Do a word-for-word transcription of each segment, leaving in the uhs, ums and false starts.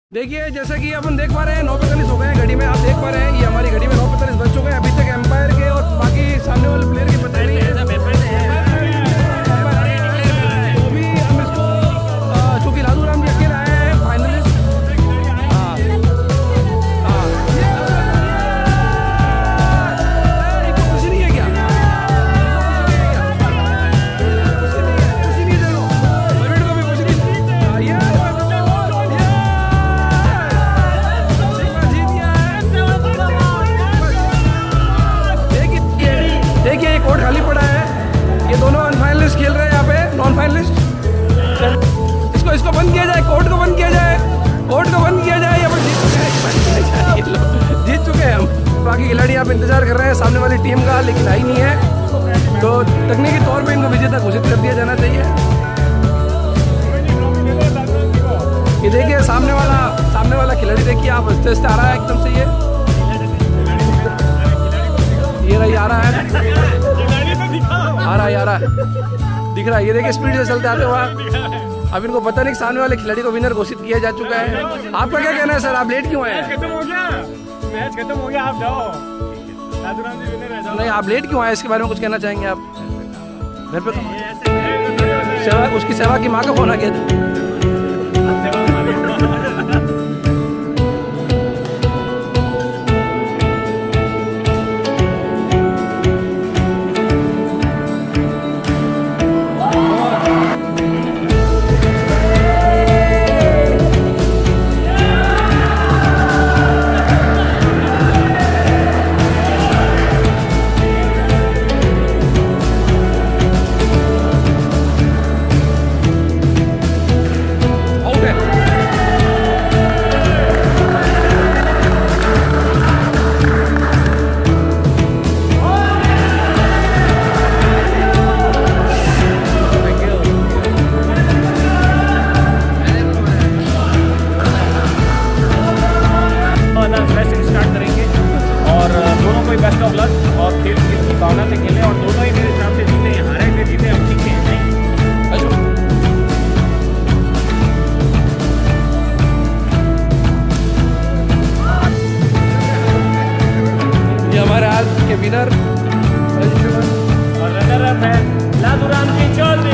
देखिए जैसा कि अपन देख पा रहे हैं नौ पैंतालीस हो गए हैं घड़ी में। आप देख पा रहे हैं ये हमारी घड़ी में नौ पैंतालीस बज चुके हैं। अभी तक एम्पायर के और बाकी सामने वाले प्लेयर की पता नहीं है। तो भी हम इसको चूँकि लालू राम जी अकेले आए हैं फाइनलिस्ट। हाँ हाँ खुशी नहीं है क्या? खुशी नहीं है को भी खुशी नहीं है। देखिए एक कोर्ट खाली पड़ा है। ये दोनों अनफाइनलिस्ट खेल रहे हैं यहाँ पे, नॉन फाइनलिस्ट। इसको इसको बंद किया जाए, कोर्ट को बंद किया जाए, कोर्ट को बंद किया जाए। यहाँ पर जीत चुके हैं, जीत चुके हैं हम। बाकी खिलाड़ी यहाँ पे इंतजार कर रहे हैं सामने वाली टीम का, लेकिन आई नहीं है। तो तकनीकी तौर पे इनको विजेता घोषित कर दिया जाना चाहिए। ये देखिए सामने वाला सामने वाला खिलाड़ी देखिए आप हंसते हंसते आ रहा है एकदम से। ये ये रही आ रहा है आ रहा है आ रहा है दिख रहा है। ये देखिए स्पीड से चलते आते हुआ। अब इनको पता नहीं सामने वाले खिलाड़ी को विनर घोषित किया जा चुका है। आपका क्या कहना है सर, आप लेट क्यों आए? खत्म हो गया, मैच खत्म हो गया, आप जाओ। लालूराम जी विनर है, जाओ। नहीं आप लेट क्यों आए, इसके बारे में कुछ कहना चाहेंगे आप? घर पे सेवा, उसकी सेवा की माँ का फोन आ गया था। बेस्ट ऑफ लक और खेल की भावना से खेले और दोनों ही मेरे हिसाब से जीते हैं। हारे थे जीते हम ठीक है नहीं। ये हमारे आज के विनर और रनर अप है लालूराम जी चौधरी।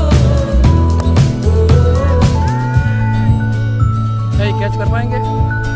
कैच कर पाएंगे?